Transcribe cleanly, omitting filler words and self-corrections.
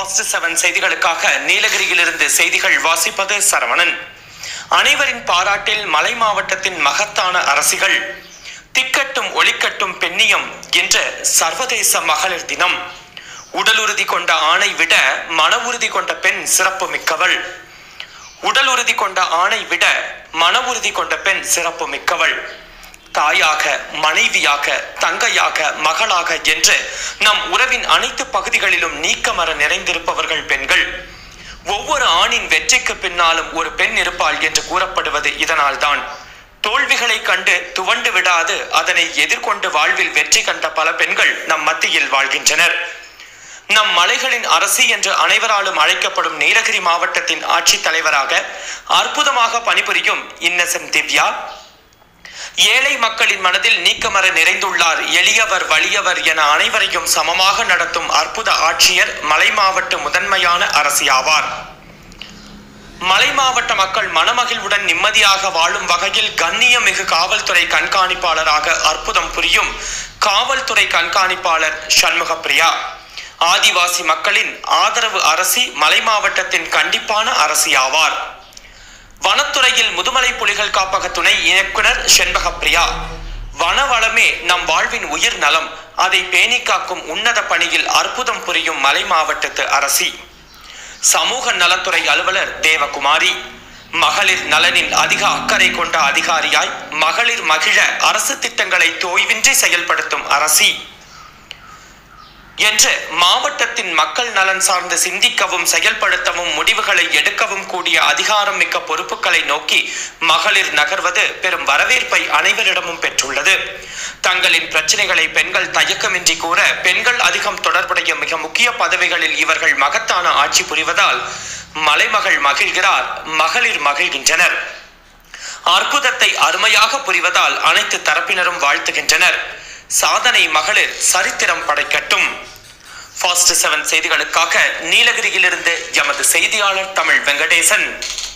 Fast 7 செய்திகளுக்காக நீலகிரியிலிருந்து செய்திகள் வாசிப்பது சரவணன். அனைவரின் பாராட்டில் மலை மாவட்டத்தின் மகத்தான அரசிகள். திக்கட்டும் ஒளிக்கட்டும் பெண்ணியம் என்ற சர்வதேச மகளிர் தினம். உடல் உறுதி கொண்ட ஆணை விட மன உறுதி கொண்ட பெண் சிறப்பு மிக்கவள். உடல் உறுதி கொண்ட ஆணை விட மன உறுதி கொண்ட பெண் சிறப்பு மிக்கவள். தாயாக, மனைவியாக, தங்கையாக, மகளாக என்று நம் உறவின் அனைத்து பகுதிகளிலும் நீக்கமர நிறைந்திருப்பவர்கள் பெண்கள். ஒவ்வொரு ஆணின் வெற்றிக்கு பின்னாலும் ஒரு பெண் இருப்பாள் என்று கூறப்படுவது இதனால்தான். தோல்விகளை கண்டு துவண்டு விடாது அதனை எதிர்கொண்டு வாழ்வில் வெற்றி கண்ட பல பெண்கள் நம் மத்தியில் வாழ்கின்றனர். நம் மலைகளின் அரசி என்று அனைவராலும் அழைக்கப்படும் நீலகிரி மாவட்டத்தின் ஆட்சித் தலைவராக அற்புதமாக பணிபுரியும் இன்னசென்ட் திவ்யா ஏழை மக்களின் மனதில் நீக்கமர நிறைந்துள்ளார். எளியவர் வலியவர் என அனைவரையும் சமமாக நடத்தும் அற்புத ஆட்சியர் மலை மாவட்ட முதன்மையான அரசி ஆவார். மலை மாவட்ட மக்கள் மனமகிழ்வுடன் நிம்மதியாக வாழும் வகையில் கண்ணியமிகு காவல்துறை கண்காணிப்பாளராக அற்புதம் புரியும் காவல்துறை கண்காணிப்பாளர் சண்முகப்பிரியா. ஆதிவாசி மக்களின் ஆதரவு அரசி மலை மாவட்டத்தின் கண்டிப்பான அரசி ஆவார். வனத்துறையில் முதுமலை புலிகள் காப்பக துணை இயக்குனர் செண்பகப்பிரியா. வனவளமே நம் வாழ்வின் உயிர் நலம். அதை பேணி காக்கும் உன்னத பணியில் அற்புதம் புரியும் மலை மாவட்டத்து அரசி. சமூக நலத்துறை அலுவலர் தேவகுமாரி. மகளிர் நலனில் அதிக அக்கறை கொண்ட அதிகாரியாய் மகளிர் மகிழ அரசு திட்டங்களை தோய்வின்றி செயல்படுத்தும் அரசி என்று மாவட்டத்தின் மக்கள் நலன் சார்ந்து சிந்திக்கவும் செயல்படுத்தவும் முடிவுகளை எடுக்கவும் கூடிய அதிகாரம் மிக்க பொறுப்புகளை நோக்கி மகளிர் நகர்வது பெரும் வரவேற்பை அனைவரிடமும் பெற்றுள்ளது. தங்களின் பிரச்சனைகளை பெண்கள் தயக்கமின்றி கூற பெண்கள் அதிகம் தொடர்புடைய மிக முக்கிய பதவிகளில் இவர்கள் மகத்தான ஆட்சி புரிவதால் மலைமகள் மகிழ்கிறார், மகளிர் மகிழ்கின்றனர். அற்புதத்தை அருமையாக புரிவதால் அனைத்து தரப்பினரும் வாழ்த்துகின்றனர். சாதனை மகளிர் சரித்திரம் படைக்கட்டும். ஃபாஸ்ட் 7 செய்திகளுக்காக நீலகிரியிலிருந்து எமது செய்தியாளர் தமிழ் வெங்கடேசன்.